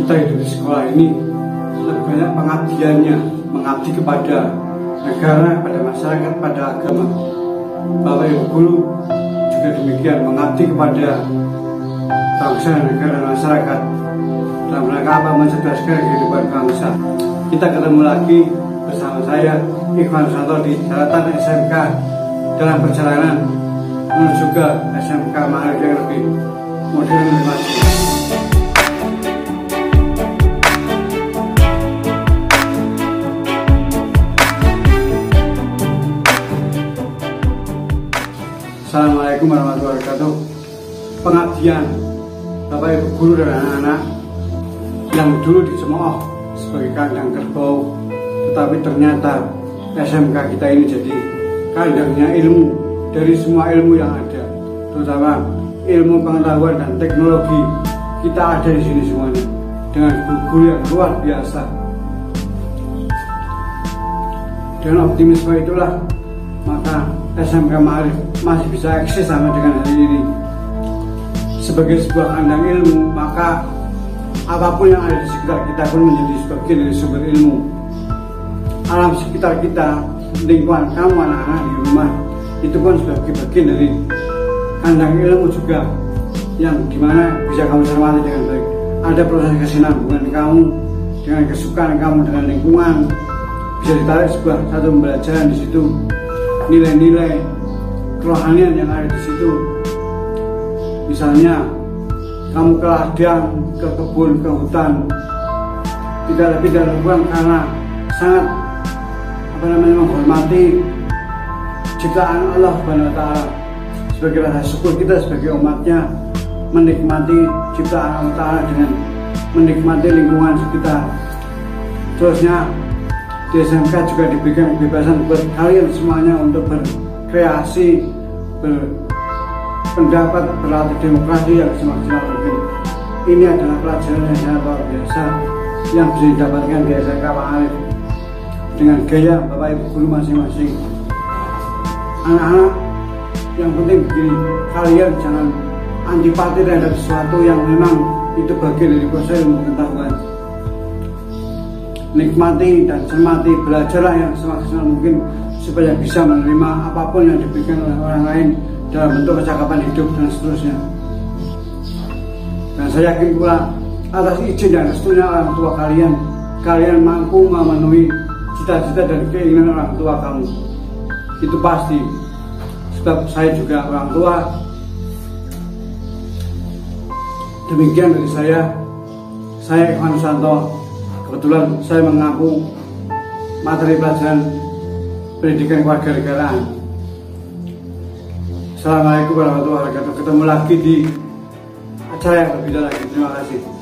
kita hidup di sekolah ini lebih banyak pengabdiannya, mengabdi kepada negara, pada masyarakat, pada agama. Bapak Ibu guru juga demikian, mengabdi kepada bangsa, negara, dan masyarakat dalam rangka apa? Mencerdaskan kehidupan bangsa. Kita ketemu lagi bersama saya Ikhwan Santo di Daratan SMK dalam perjalanan menuju ke SMK Maharif yang lebih modern dan maju. Assalamualaikum warahmatullahi wabarakatuh. Pengabdian Bapak Ibu guru dan anak-anak yang dulu dicemooh sebagai kandang kerbau, tetapi ternyata SMK kita ini jadi kandangnya ilmu. Dari semua ilmu yang ada, terutama ilmu pengetahuan dan teknologi, kita ada di sini semuanya dengan guru yang luar biasa. Dengan optimisme itulah maka SMK Maharif masih bisa eksis sampai dengan hari ini. Sebagai sebuah kandang ilmu, maka apapun yang ada di sekitar kita pun menjadi sebagian dari sumber ilmu. Alam sekitar kita, lingkungan kamu anak-anak di rumah, itu pun sebagai bagian dari kandang ilmu juga, yang dimana bisa kamu cermati dengan baik. Ada proses kesinambungan kamu dengan kesukaan kamu dengan lingkungan, bisa ditarik sebuah satu pembelajaran di situ, nilai-nilai kerohanian yang ada di situ. Misalnya kamu ke ladang, ke kebun, ke hutan, tidak lebih dan kurang karena sangat menghormati ciptaan Allah Subhanahu wa Ta'ala. Sebagai rasa syukur kita sebagai umatnya, menikmati ciptaan Allah Ta'ala dengan menikmati lingkungan sekitar. Terusnya di SMK juga diberikan kebebasan buat kalian semuanya untuk berkreasi, berpendapat, berlatih demokrasi yang semaksimal mungkin. Ini adalah pelajaran yang sangat luar biasa yang bisa didapatkan di SMK Maharif dengan gaya Bapak Ibu guru masing-masing. Anak-anak, yang penting begini, kalian jangan antipati terhadap sesuatu yang memang itu bagian dari proses ilmu pengetahuan. Nikmati dan cermati, belajarlah yang semaksimal mungkin supaya bisa menerima apapun yang diberikan oleh orang lain dalam bentuk kecakapan hidup dan seterusnya. Dan saya yakin pula atas izin dan restunya orang tua kalian, kalian mampu memenuhi cita-cita dan keinginan orang tua kamu. Itu pasti, sebab saya juga orang tua. Demikian dari saya Ikhwan Santo. Kebetulan saya mengampu materi pelajaran pendidikan kewarganegaraan. Assalamualaikum warahmatullahi wabarakatuh. Ketemu lagi di acara yang berbeda lagi. Terima kasih.